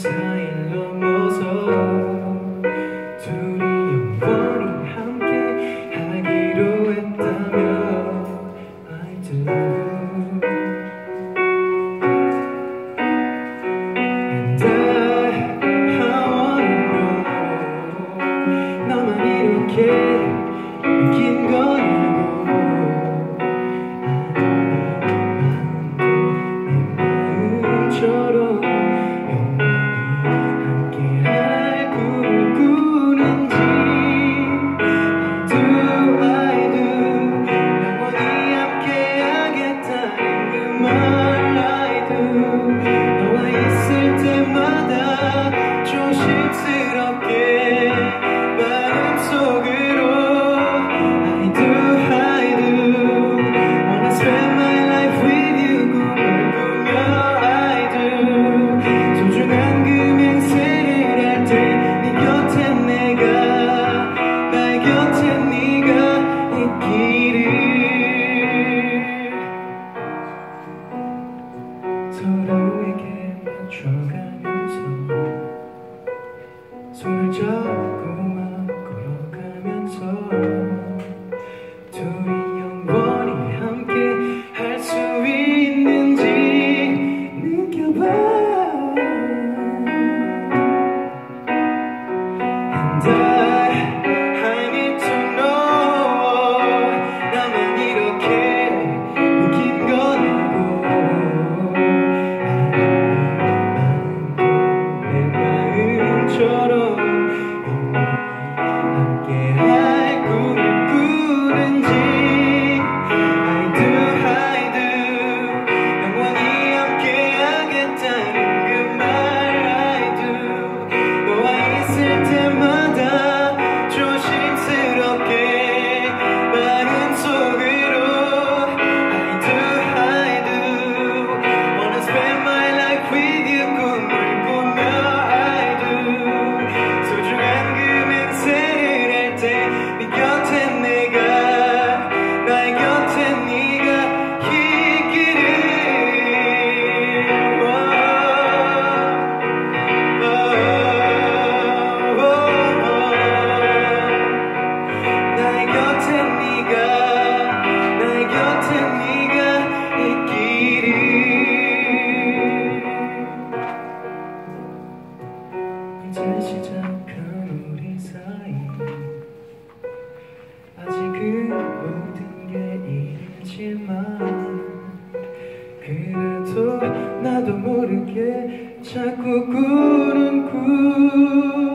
사이를 넘어서 둘이 영원히 함께 하기로 했다면 I do. And I wanna know 너만 이렇게 느낀 건 처럼 영원히 함께할 꿈을 꾸는지 I do 영원히 함께하겠다는 그 말 I do 너와 있을 때마다 조심스럽게 마음속으로 I do wanna spend my life with you 꿈을 꾸며 소중한 그 맹세를 할 때 네 곁에 내가 나의 곁에 네가 있기를 서로에게 맞춰가면서 손을 잡고 막 걸어가면서 둘이 영원히 함께 할 수 있는지 느껴봐. And I need to know 나만 이렇게 느낀 건 아니고 내 마음처럼 함께할 꿈을 꾸는지 I do 영원히 함께하겠다는 그 말 I do 너와 있을 때마다 조심스럽게 마음속으로 I do wanna spend my life with you 꿈을 꾸며 I do 소중한 그 맹세를 할 때 네 곁에 내가 나의 곁에 네가 있기를 나의 곁에 네가 나의 곁에 네가 있기를 이제 시작한 우리 사이 아직은 모든 게 이르지만 그래도 나도 모르게 자꾸 꾸는 꿈